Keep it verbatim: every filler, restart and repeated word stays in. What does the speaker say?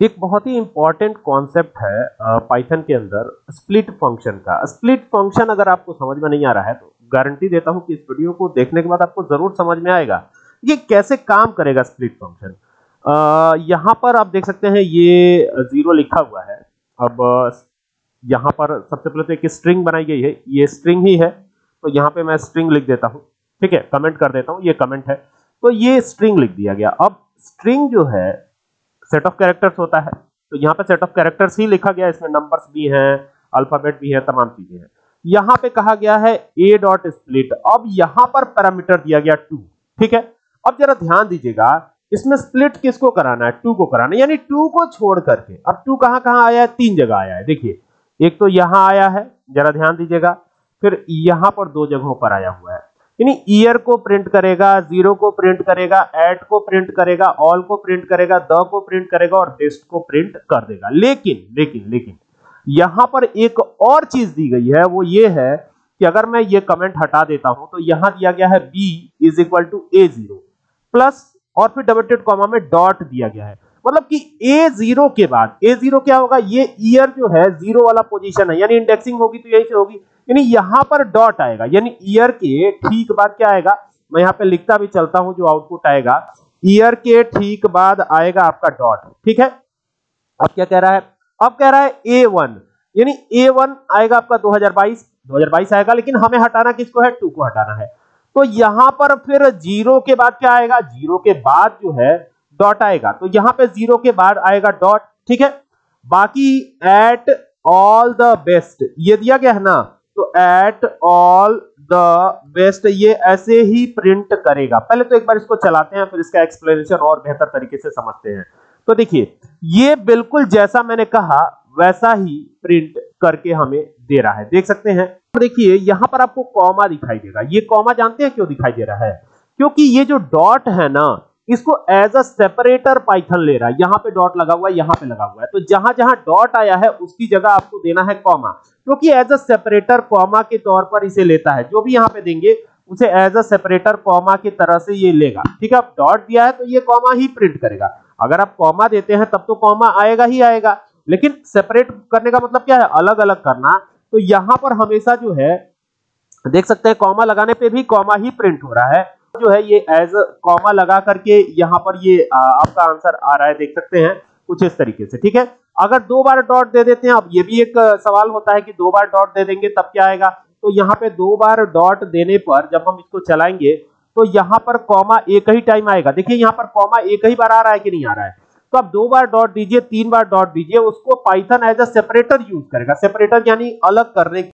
एक बहुत ही इंपॉर्टेंट कॉन्सेप्ट है पाइथन के अंदर स्प्लिट फंक्शन का। स्प्लिट फंक्शन अगर आपको समझ में नहीं आ रहा है तो गारंटी देता हूं कि इस वीडियो को देखने के बाद आपको जरूर समझ में आएगा ये कैसे काम करेगा स्प्लिट फंक्शन। यहां पर आप देख सकते हैं ये जीरो लिखा हुआ है। अब यहां पर सबसे पहले तो एक स्ट्रिंग बनाई गई है, ये स्ट्रिंग ही है तो यहां पे मैं स्ट्रिंग लिख देता हूं, ठीक है, कमेंट कर देता हूं, ये कमेंट है तो ये स्ट्रिंग लिख दिया गया। अब स्ट्रिंग जो है सेट ऑफ कैरेक्टर्स होता है तो यहाँ पे सेट ऑफ कैरेक्टर्स ही लिखा गया है, इसमें नंबर्स भी हैं, अल्फाबेट भी है, तमाम चीजें हैं। यहाँ पे कहा गया है a डॉट स्प्लिट। अब यहाँ पर पैरामीटर दिया गया टू, ठीक है। अब जरा ध्यान दीजिएगा इसमें स्प्लिट किसको कराना है, टू को कराना है, यानी टू को छोड़ करके। अब टू कहां कहां आया है, तीन जगह आया है। देखिए एक तो यहां आया है, जरा ध्यान दीजिएगा, फिर यहां पर दो जगहों पर आया हुआ है। यानी ईयर को प्रिंट करेगा, जीरो को प्रिंट करेगा, एट को प्रिंट करेगा, ऑल को प्रिंट करेगा, द को प्रिंट करेगा और बेस्ट को प्रिंट कर देगा। लेकिन लेकिन लेकिन यहां पर एक और चीज दी गई है, वो ये है कि अगर मैं ये कमेंट हटा देता हूं तो यहां दिया गया है b is equal to A zero plus और फिर डबल टेड कॉमा में डॉट दिया गया है। मतलब कि ए जीरो के बाद ए जीरो क्या होगा, ये ईयर जो है जीरो वाला पोजीशन है, यानी इंडेक्सिंग होगी तो यही से होगी, यानी यहां पर डॉट आएगा, यानी ईयर के ठीक बाद क्या आएगा, मैं यहां पे लिखता भी चलता हूं जो आउटपुट आएगा, ईयर के ठीक बाद आएगा आपका डॉट, ठीक है। अब क्या कह रहा है, अब कह रहा है ए वन, यानी ए वन आएगा आपका दो हज़ार बाईस दो हज़ार बाईस आएगा, लेकिन हमें हटाना किसको है, टू को हटाना है। तो यहां पर फिर जीरो के बाद क्या आएगा, जीरो के बाद जो है डॉट आएगा, तो यहां पे जीरो के बाद आएगा डॉट, ठीक है। बाकी एट ऑल द बेस्ट ये दिया गया है ना, तो एट ऑल द बेस्ट ये ऐसे ही प्रिंट करेगा। पहले तो एक बार इसको चलाते हैं फिर इसका एक्सप्लेनेशन और बेहतर तरीके से समझते हैं। तो देखिए ये बिल्कुल जैसा मैंने कहा वैसा ही प्रिंट करके हमें दे रहा है, देख सकते हैं। देखिए यहां पर आपको कॉमा दिखाई देगा, ये कॉमा जानते हैं क्यों दिखाई दे रहा है, क्योंकि ये जो डॉट है ना इसको एज अ सेपरेटर पाइथन ले रहा है। यहां पे डॉट लगा हुआ है, यहां पे लगा हुआ है, तो जहां जहां डॉट आया है उसकी जगह आपको देना है कॉमा, क्योंकि एज अ सेपरेटर कॉमा के तौर पर इसे लेता है। जो भी यहां पे देंगे उसे एज अ सेपरेटर कॉमा की तरह से ये लेगा, ठीक है। अब डॉट दिया है तो ये कॉमा ही प्रिंट करेगा। अगर आप कॉमा देते हैं तब तो कॉमा आएगा ही आएगा, लेकिन सेपरेट करने का मतलब क्या है, अलग अलग करना। तो यहां पर हमेशा जो है देख सकते हैं कॉमा लगाने पे भी कॉमा ही प्रिंट हो रहा है, जो है ये एज कॉमा लगा करके यहां पर ये आ, आपका आंसर आ रहा है, देख सकते हैं कुछ इस तरीके से, ठीक है। अगर दो बार डॉट दे देते हैं, अब ये भी एक सवाल होता है कि दो बार डॉट दे देंगे तब क्या आएगा, तो यहाँ पे दो बार डॉट देने पर जब हम इसको चलाएंगे तो यहाँ पर कॉमा एक ही टाइम आएगा। देखिए यहाँ पर कॉमा एक ही बार आ रहा है कि नहीं आ रहा है, तो आप दो बार डॉट दीजिए, तीन बार डॉट दीजिए, उसको Python as a separator use करेगा। सेपरेटर यानी अलग करने